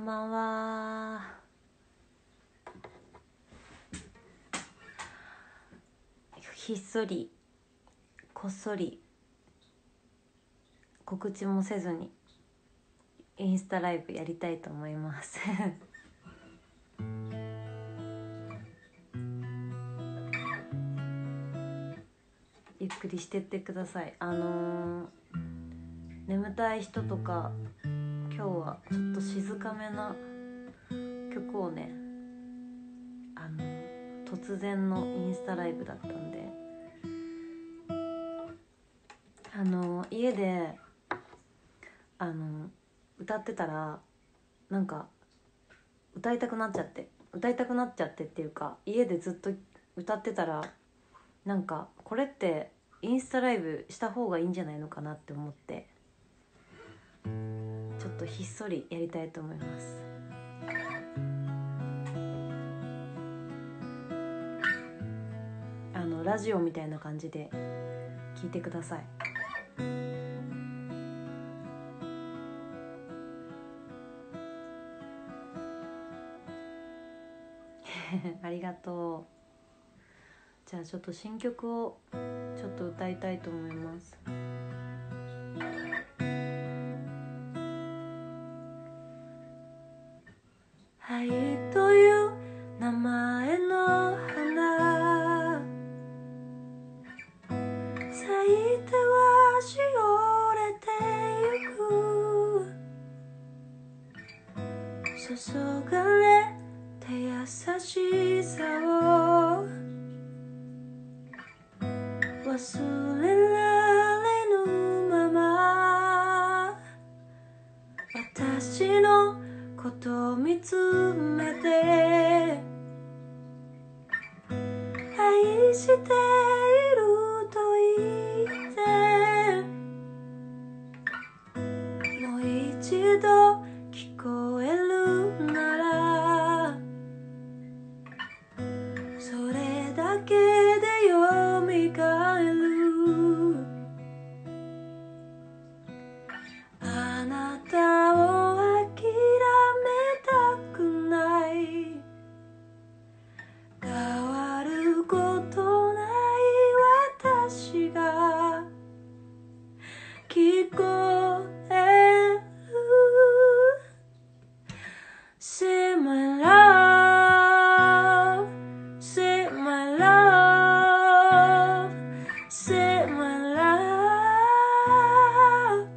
んばんは。ひっそりこっそり告知もせずにインスタライブやりたいと思いますゆっくりしてってください。眠たい人とか今日はちょっと静かめな曲をね、突然のインスタライブだったんで、家で歌ってたらなんか歌いたくなっちゃってっていうか、家でずっと歌ってたらなんかこれってインスタライブした方がいいんじゃないのかなって思って、ちょっとひっそりやりたいと思います。ラジオみたいな感じで聞いてくださいありがとう。じゃあちょっと新曲をちょっと歌いたいと思います。愛という名前の花、咲いてはしおれてゆく、注がれて優しさを忘れられぬまま、私のことを見つめて、愛していると言ってもう一度聞こえるなら、それだけでよみがえる。あなたを諦めたくない、変わることない私が聞こえる。 Say my love, say my love, say my love,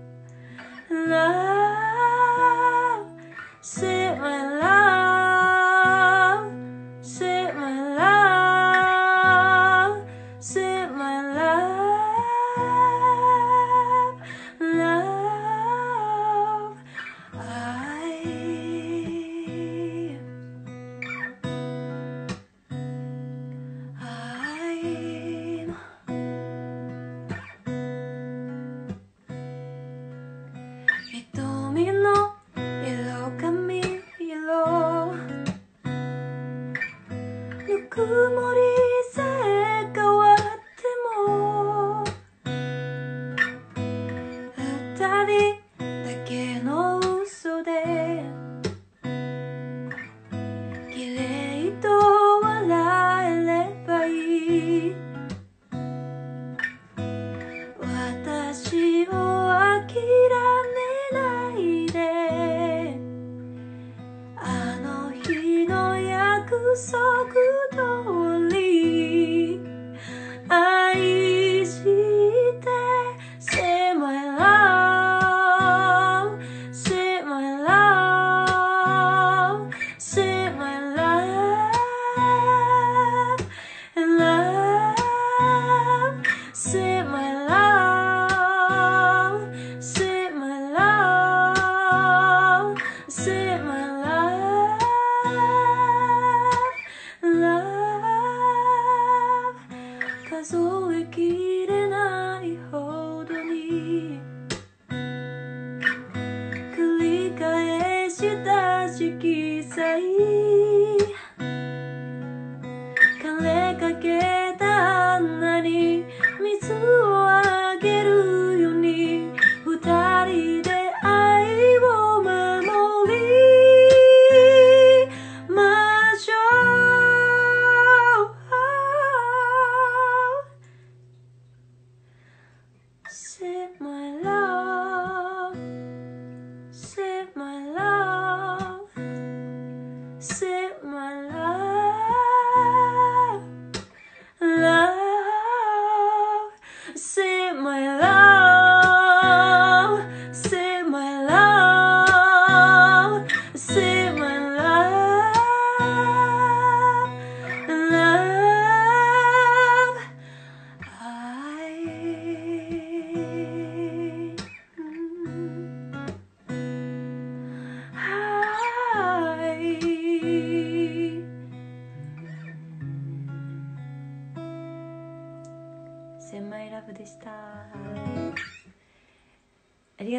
love, say my love, say my love, say my love, love.瞳の色髪色、ぬくもりさえ変わっても、二人だけの嘘で綺麗と笑えればいい。私を諦めないで、あの日の約束通り愛して。 Say my love, say my love, say my love, love, say my love, say my love, say my love,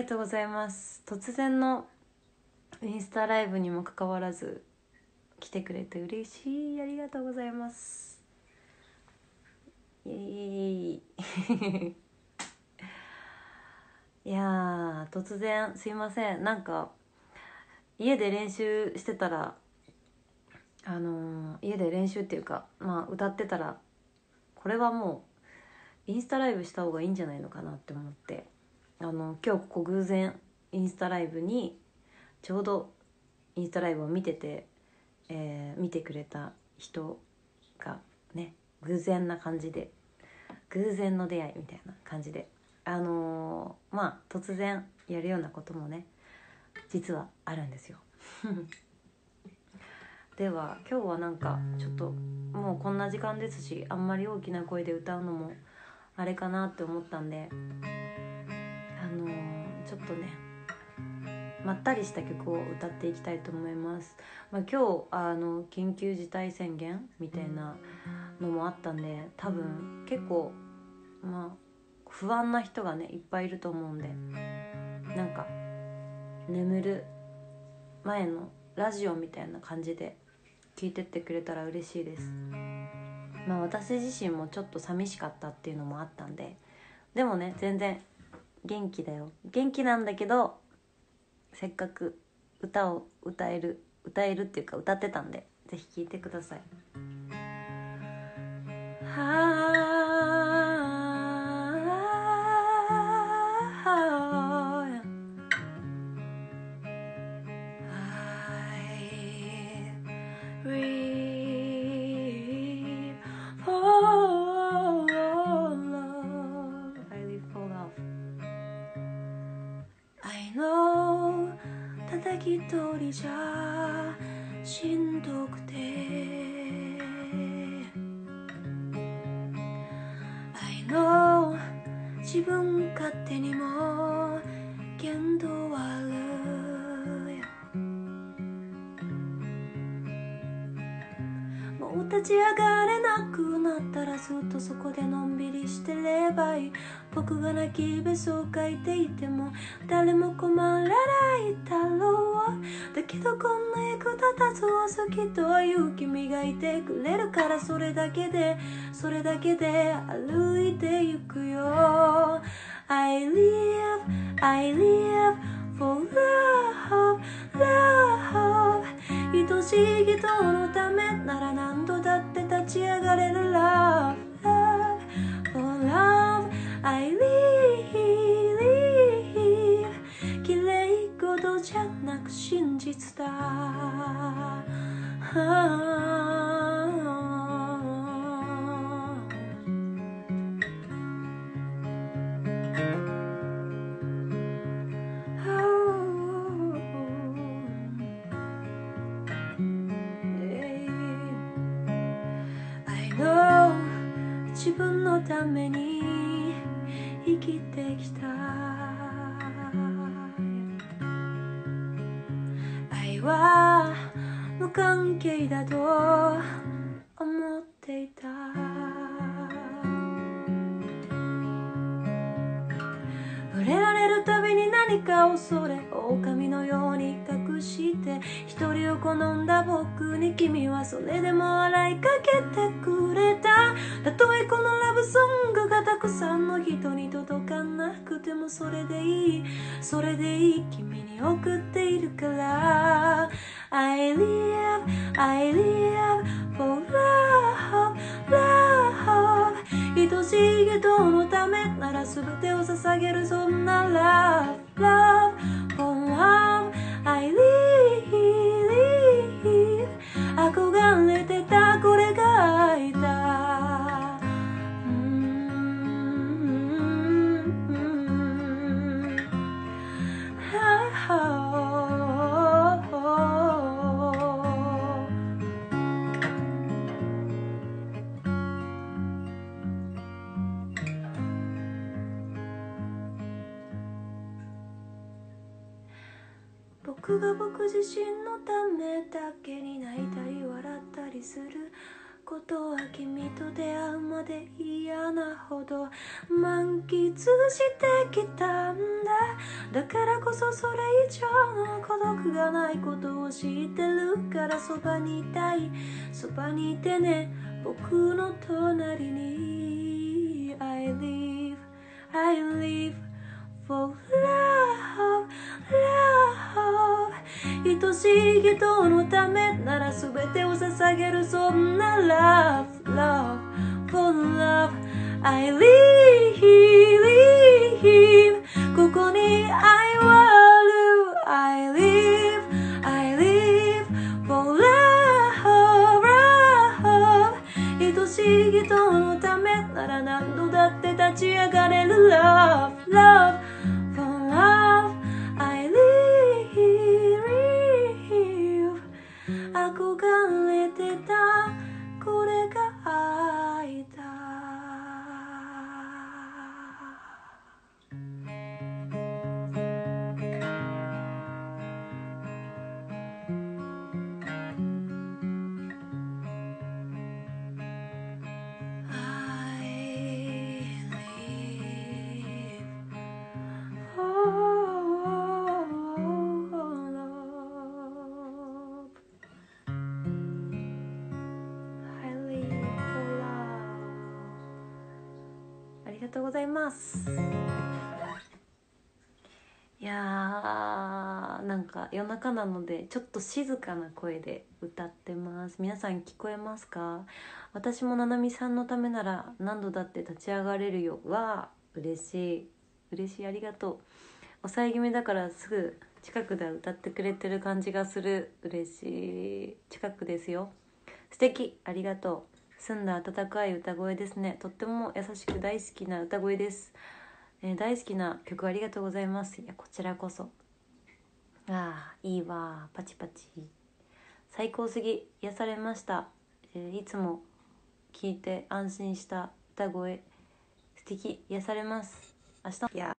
とうございます。突然のインスタライブにもかかわらず来てくれて嬉しい。ありがとうございます。イエーイいやー、突然すいません。なんか家で練習してたら家で練習っていうか、歌ってたら、これはもうインスタライブした方がいいんじゃないのかなって思って、今日ここ偶然インスタライブにちょうどインスタライブを見てて、見てくれた人がね、偶然な感じで、偶然の出会いみたいな感じで、突然やるようなこともね、実はあるんですよでは今日はなんかちょっともうこんな時間ですし、あんまり大きな声で歌うのもあれかなって思ったんで、ちょっとねまったりした曲を歌っていきたいと思います。今日緊急事態宣言みたいなのもあったんで、多分結構不安な人がねいっぱいいると思うんで、なんか眠る前のラジオみたいな感じで聞いてってくれたら嬉しいです。私自身もちょっと寂しかったっていうのもあったんで、でもね全然元気だよ、元気なんだけど、せっかく歌を歌えるっていうか歌ってたんで、ぜひ聴いてください。ただ一人じゃしんどくて I know 自分勝手にも限度ある。もう立ち上がれなくなったらずっとそこでのんびりしてればいい。僕が泣きべそを書いていても誰も困らないだろう。だけどこんな役立たずを好きという君がいてくれるから、それだけで歩いてゆくよ。 I live for love, love。 愛しい人のためなら何度だって立ち上がれる Love, love, for love。 I live 綺麗事じゃなく真実だ。自分のために生きてきた。愛は無関係だと思っていた。触れられるたびに何か恐れ、狼のように隠して一人を好んだ僕に君はそれでも笑いかけてくれた。たとえこのラブソングがたくさんの人に届かなくてもそれでいい君に送っているから。 I live for love, love。 愛しい人のためなら全てを捧げる、そんな Love, love, for love。 I live 憧れてたこれが愛だ。僕が僕自身のためだけに泣いたり笑ったりすることは君と出会うまで嫌なほど満喫してきたんだ。だからこそそれ以上の孤独がないことを知ってるからそばにいたい、そばにいてね僕の隣に。 I live for love, love。 愛しい人のためなら全てを捧げる、そんな love, love, for love。 I live ここに I want you。 I live for love, love。 愛しい人のためなら何度だって立ち上がれる love, love for love。 I live 憧れてたこれが愛だ。ありがとうございます。いやー、なんか夜中なのでちょっと静かな声で歌ってます。皆さん聞こえますか？私もななみさんのためなら何度だって立ち上がれるよ。わー、嬉しい嬉しい、ありがとう。抑え気味だからすぐ近くで歌ってくれてる感じがする。嬉しい、近くですよ。素敵、ありがとう。澄んだ温かい歌声ですね。とっても優しく大好きな歌声です。大好きな曲ありがとうございます。いやこちらこそ。あーいいわ、パチパチ最高すぎ、癒されました。いつも聞いて安心した歌声、素敵、癒されます。明日、いや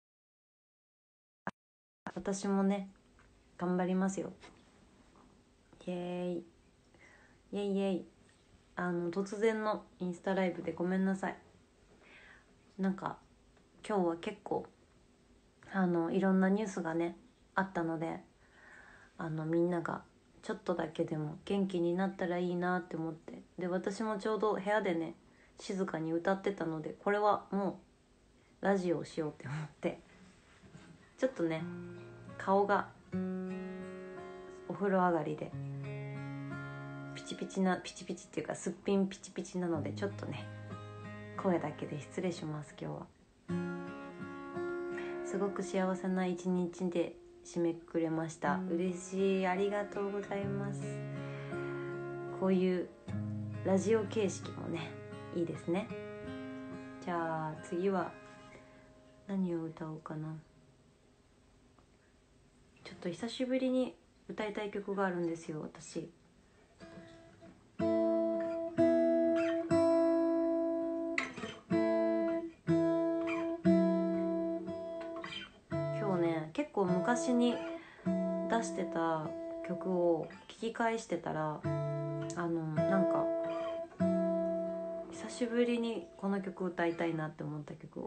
私もね頑張りますよ。イエーイイエイイエイ。突然のインスタライブでごめんなさい。なんか今日は結構いろんなニュースがねあったので、みんながちょっとだけでも元気になったらいいなって思って、で私もちょうど部屋でね静かに歌ってたので、これはもうラジオをしようって思って、ちょっとね顔がお風呂上がりでピチピチっていうかすっぴんピチピチなので、ちょっとね声だけで失礼します。今日はすごく幸せな一日で締めくくれました。嬉しい、ありがとうございます。こういうラジオ形式もねいいですね。じゃあ次は何を歌おうかな。ちょっと久しぶりに歌いたい曲があるんですよ私。今日ね結構昔に出してた曲を聴き返してたらなんか久しぶりにこの曲歌いたいなって思った曲を、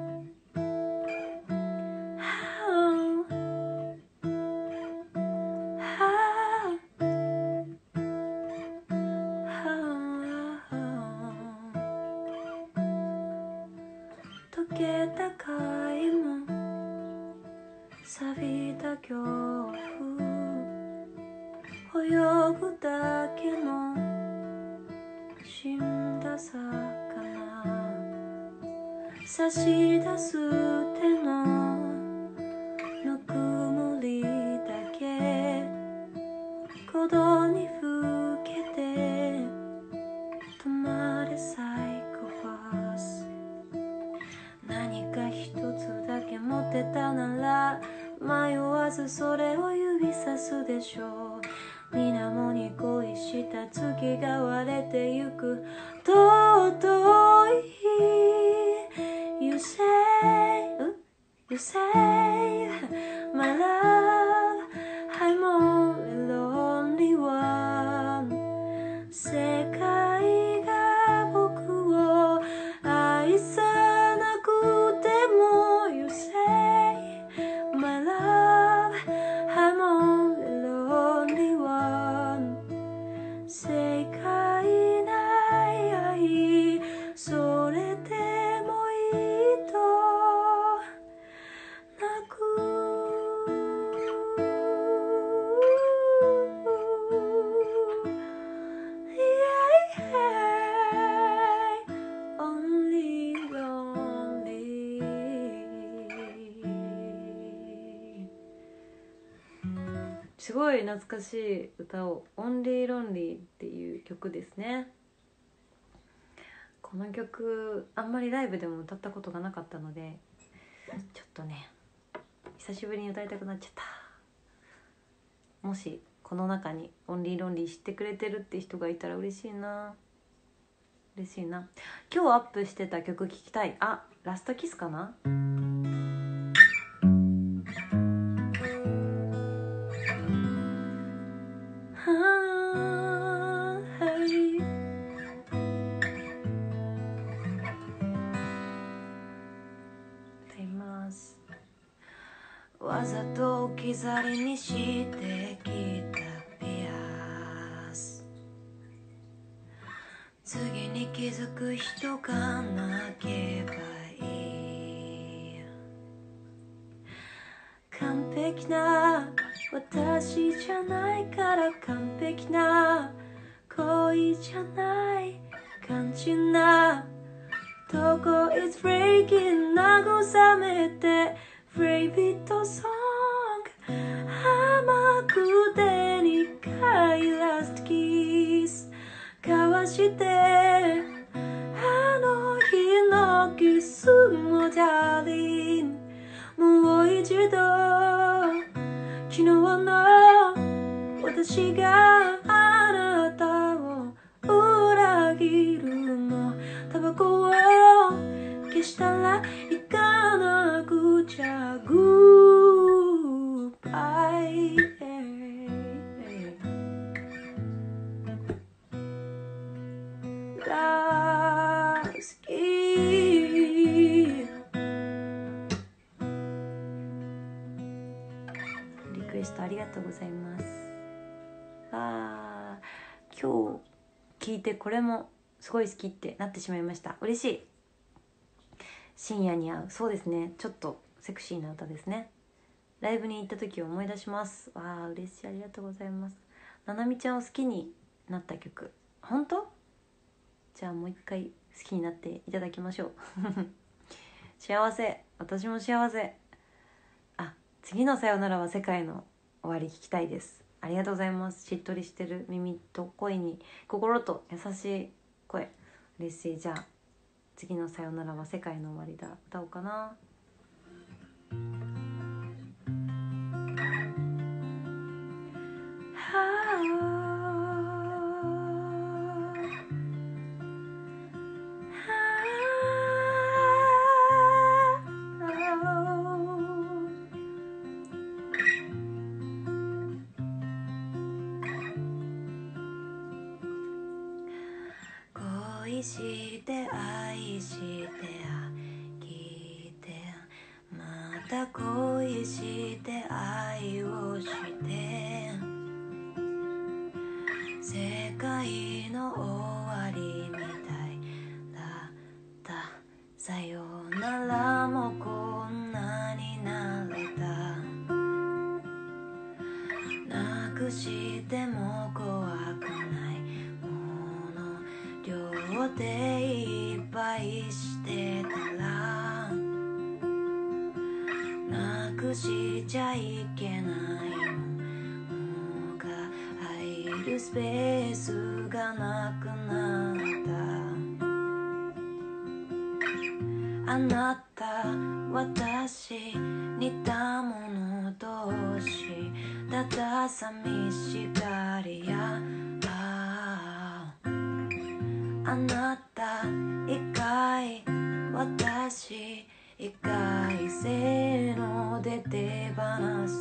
溶けた貝も錆びた恐怖、泳ぐだけの死んだ魚、差し出す手のぬくもりだけ鼓動にふけて止まれサイコパス。何か一つだけ持ってたなら迷わずそれを指さすでしょう。水面に恋した月が割れてゆく尊い You say my love I'm only lonely one。 世界がすごい懐かしい歌を「オンリーロンリー」っていう曲ですね。この曲あんまりライブでも歌ったことがなかったので、ちょっとね久しぶりに歌いたくなっちゃった。もしこの中にオンリーロンリー知ってくれてるって人がいたら嬉しいな。嬉しいな。今日アップしてた曲聴きたい。あ、ラストキスかな。わざと置き去りにしてきたピアス、次に気づく人がなけばいい。完璧な私じゃないから完璧な恋じゃない肝心なとこ It's breaking 慰めてフレイビットソング甘くて2回ラストキス交わしてあの日のキスもダーリンもう一度昨日の私があなたを裏切るのタバコを消したら行かなくちゃグッバイラスキーリクエストありがとうございます。今日聞いてこれもすごい好きってなってしまいました。嬉しい。深夜に合う。そうですね、ちょっとセクシーな歌ですね。ライブに行った時を思い出します。嬉しい。ありがとうございます。ななみちゃんを好きになった曲、本当？じゃあもう一回好きになっていただきましょう幸せ。私も幸せ。次のさよならは世界の終わり聞きたいです。ありがとうございます。しっとりしてる耳と声に心と優しい声、嬉しい。じゃあ次のさよならは世界の終わりだ、歌おうかな。恋して愛して飽きてまた恋して愛をして世界の終わりみたいだったさよならもこんなになれたなくしても怖くないもの両手いっぱいしてたらなくしちゃいけないものが入るスペースがなくなったあなた私似た者同士ただ寂しがりやあなた一回私一回せーので手放す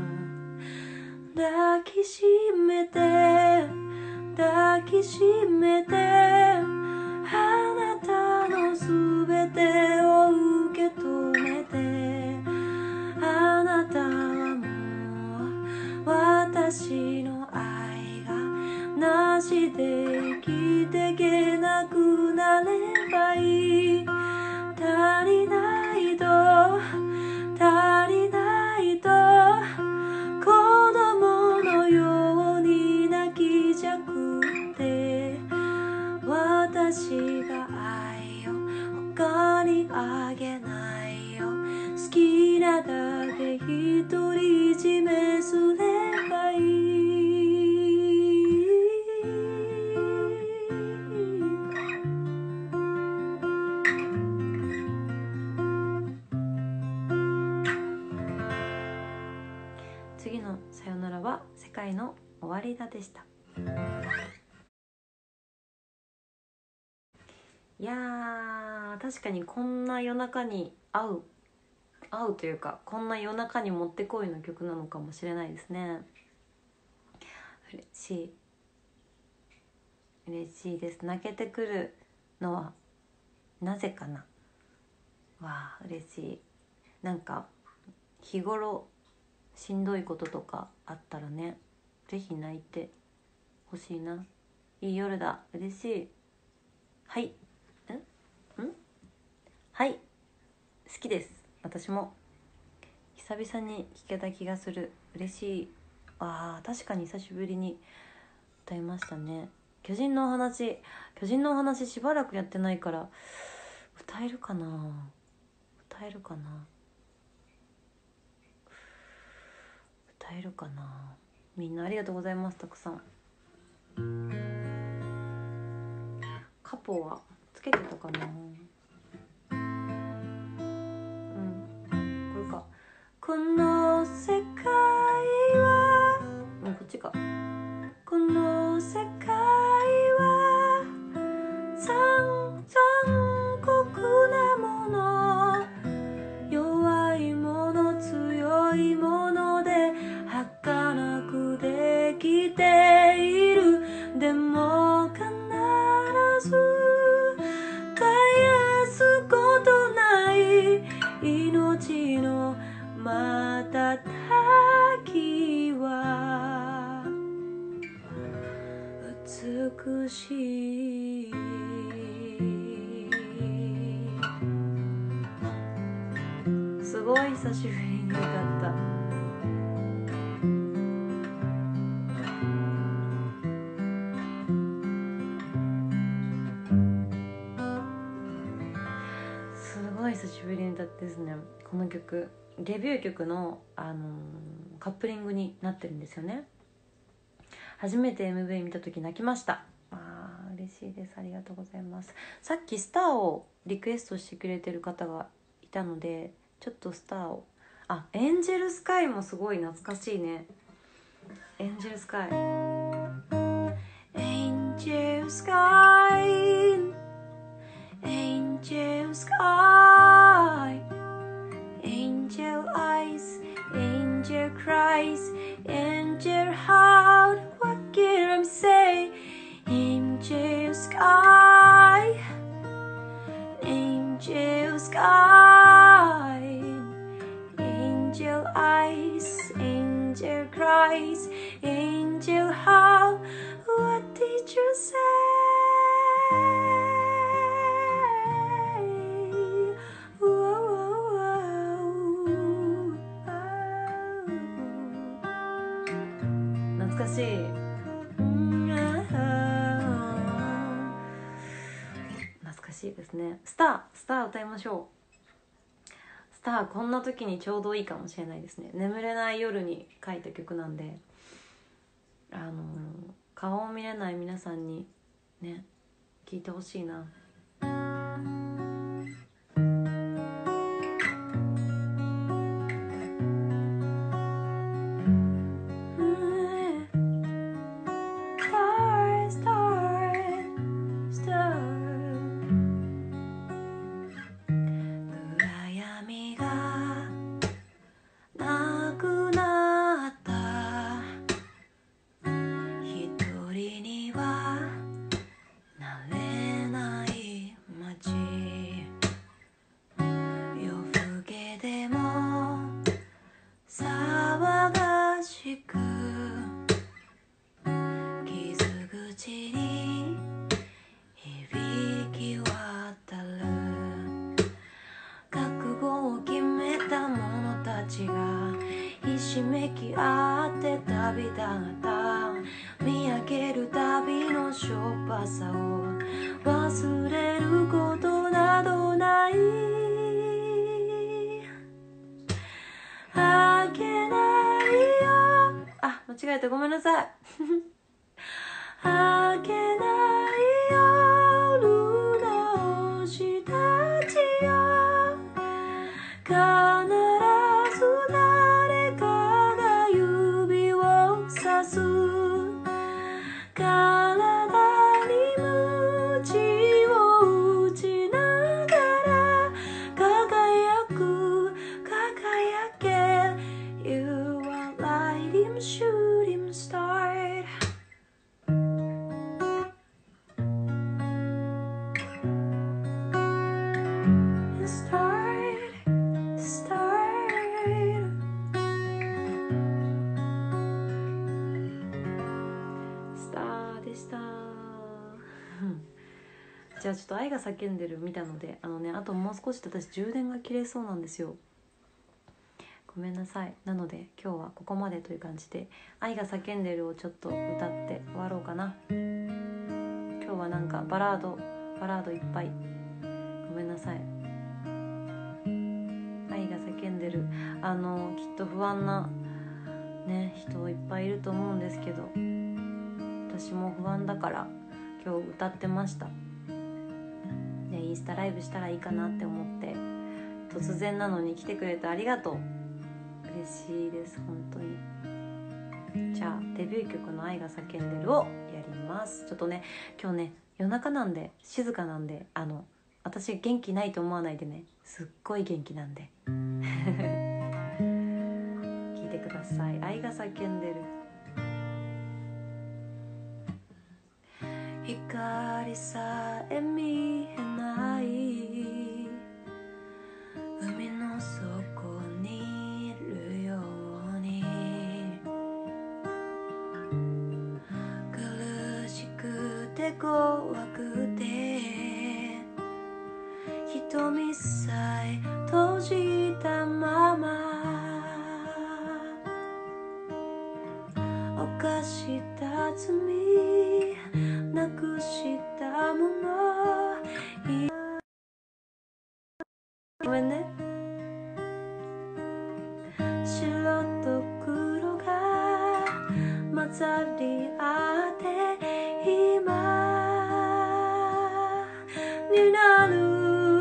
抱きしめて抱きしめてあなたのすべてを受け止めてあなたはもう私の愛がなしで生きてけなくなればいい足りないと足りないと子供のように泣きじゃくって私が愛を他にあげないよ好きなだけ独り占めすればい次のさよならは世界の終わりだでした。いやー、確かにこんな夜中に合うというか、こんな夜中にもってこいの曲なのかもしれないですね。嬉しいです。泣けてくるのはなぜかな。わあ嬉しい。なんか日頃しんどいこととかあったらね、ぜひ泣いてほしいな。いい夜だ。嬉しい。はい。はい、好きです。私も久々に聴けた気がする。嬉しい。確かに久しぶりに歌いましたね。巨人のお話しばらくやってないから歌えるかな。みんなありがとうございます。たくさん。カポはつけてたかな。これか。この世界はこっちか。この世界は残酷なもの、弱いもの強いもので儚くできている。でも必ず絶やすことない命の瞬きは美しい。すごい久しぶりに歌った。すごい久しぶりに歌ってですね。この曲デビュー曲の、カップリングになってるんですよね。初めて MV 見た時泣きました。嬉しいです。ありがとうございます。さっきスターをリクエストしてくれてる方がいたので、ちょっとスターをエンジェルスカイもすごい懐かしいね。エンジェルスカイ、エンジェルスカイ、エンジェルスカイ、Angel eyes, angel cries, angel heart, what can I say? Angel sky, angel sky, angel eyes, angel cries, angel heart, what did you say?懐かしい。懐かしいですね。スター歌いましょう。スターこんな時にちょうどいいかもしれないですね。眠れない夜に書いた曲なんで、顔を見れない皆さんにね、聞いてほしいな。間違えた、ごめんなさい。明けない夜の星たちよ、必ず誰かが言う I'm shooting startでしたじゃあちょっと愛が叫んでる見たのであともう少しで私充電が切れそうなんですよ。ごめんなさい。なので今日はここまでという感じで愛が叫んでるをちょっと歌って終わろうかな。今日はなんかバラードいっぱい。ごめんなさい。愛が叫んでるきっと不安なね人いっぱいいると思うんですけど、私も不安だから今日歌ってました。でインスタライブしたらいいかなって思って、突然なのに来てくれてありがとう。嬉しいです本当に。じゃあデビュー曲の愛が叫んでるをやります。ちょっとね今日ね夜中なんで静かなんで私元気ないと思わないでね、すっごい元気なんで聞いてください。愛が叫んでる。光さえ見えない海の底にいるように、苦しくて怖くて瞳さえ閉じたまま、犯した罪なくしたもの、ごめんね。白と黒が混ざり合って今になる。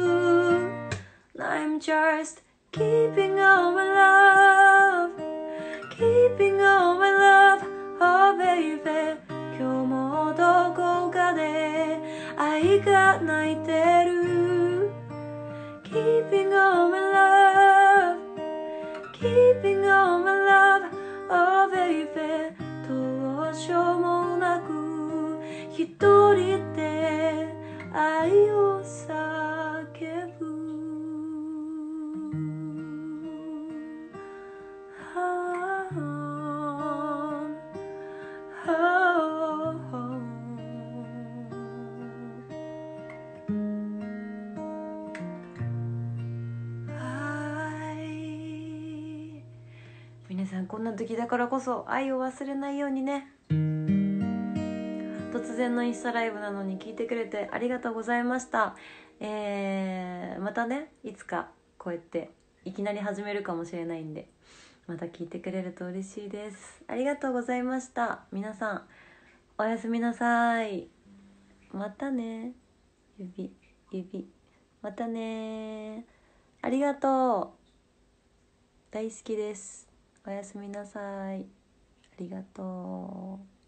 I'm just keeping all my love, keeping all my love, oh baby。 今日もどこかで愛が泣いてる。 Keeping all my love, keeping all my love, oh baby。 どうしようもなく一人で愛を叫ぶ。皆さんこんな時だからこそ愛を忘れないようにね。突然のインスタライブなのに聞いてくれてありがとうございました。またねいつかこうやっていきなり始めるかもしれないんで、また聞いてくれると嬉しいです。ありがとうございました。皆さんおやすみなさい。またね。指またね。ありがとう。大好きです。おやすみなさい。ありがとう。